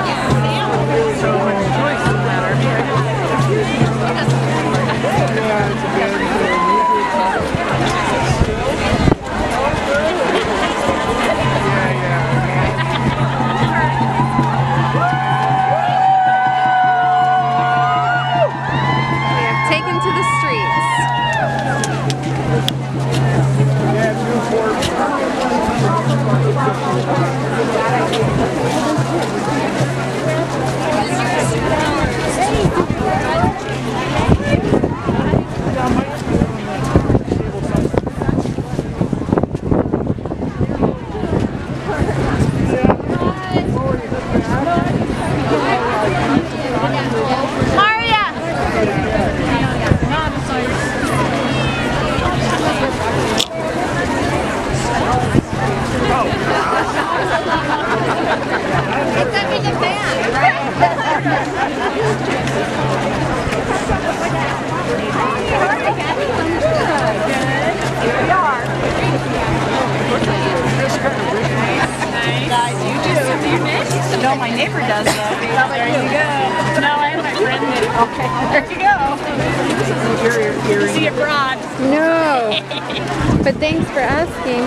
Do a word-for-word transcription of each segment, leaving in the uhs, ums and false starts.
No, my neighbor does though. There you go. No, I have my friend that. Okay. There you go. See you abroad. No. But thanks for asking.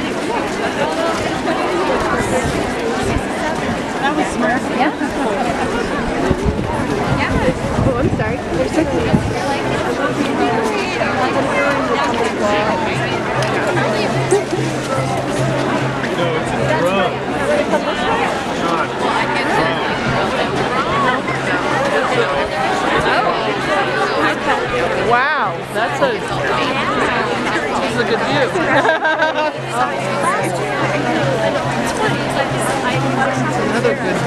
That was smart. Yeah. Yeah. Oh, I'm sorry. They're so cute. Wow, that's a that's a good view. Another good.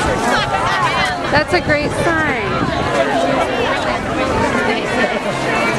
That's a great sign.